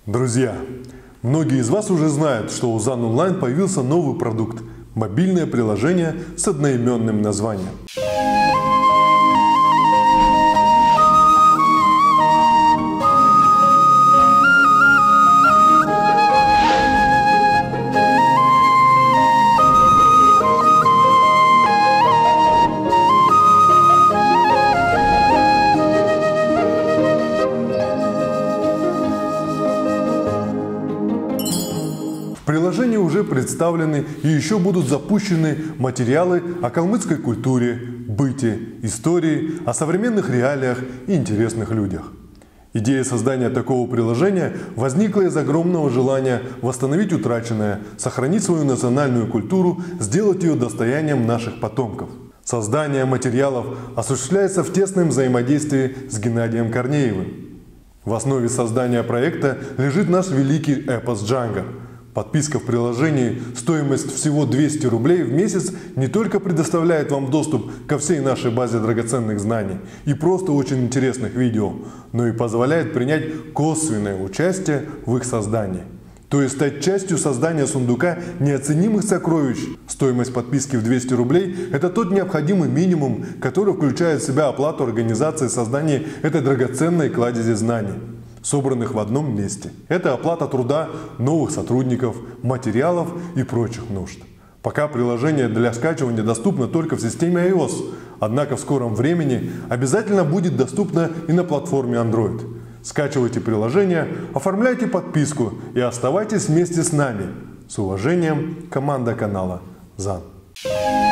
Друзья, многие из вас уже знают, что у ЗАН Онлайн появился новый продукт – мобильное приложение с одноименным названием. В приложении уже представлены и еще будут запущены материалы о калмыцкой культуре, быте, истории, о современных реалиях и интересных людях. Идея создания такого приложения возникла из огромного желания восстановить утраченное, сохранить свою национальную культуру, сделать ее достоянием наших потомков. Создание материалов осуществляется в тесном взаимодействии с Геннадием Корнеевым. В основе создания проекта лежит наш великий эпос «Джанго». Подписка в приложении, стоимость всего 200 рублей в месяц, не только предоставляет вам доступ ко всей нашей базе драгоценных знаний и просто очень интересных видео, но и позволяет принять косвенное участие в их создании. То есть стать частью создания сундука неоценимых сокровищ. Стоимость подписки в 200 рублей – это тот необходимый минимум, который включает в себя оплату организации создания этой драгоценной кладези знаний, собранных в одном месте. Это оплата труда новых сотрудников, материалов и прочих нужд. Пока приложение для скачивания доступно только в системе iOS, однако в скором времени обязательно будет доступно и на платформе Android. Скачивайте приложение, оформляйте подписку и оставайтесь вместе с нами. С уважением, команда канала ЗАН.